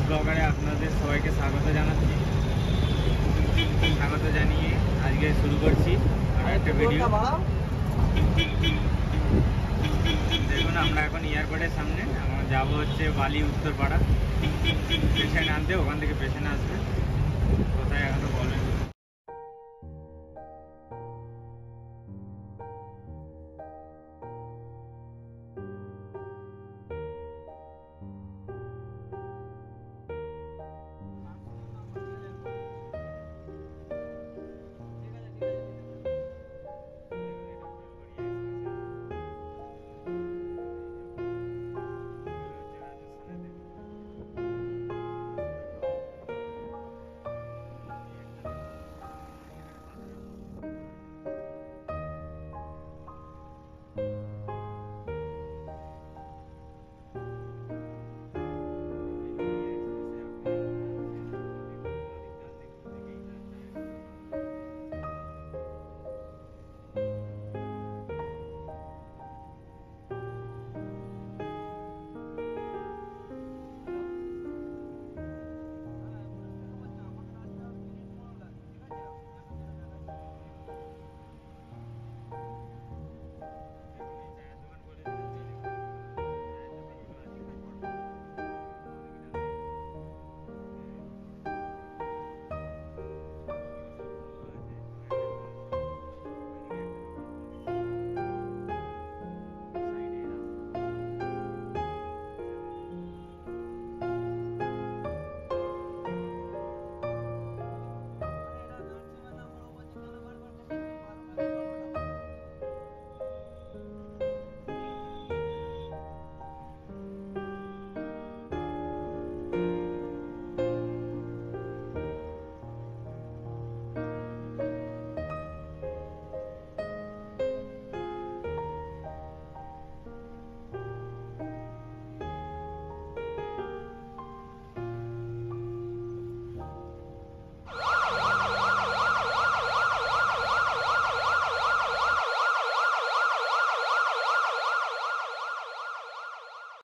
ব্লগারে আপনাদের সবাইকে স্বাগত জানাচ্ছি। স্বাগত জানিয়ে আজকে শুরু করছি আর একটা ভিডিও। দেখুন আমরা এখন এয়ারপোর্টের সামনে, আমরা যাবো হচ্ছে বালি উত্তরপাড়া পেশেন্ট আনতে। ওখান থেকে পেশেন্ট আসবে, কোথায় এখন তো বলবেন।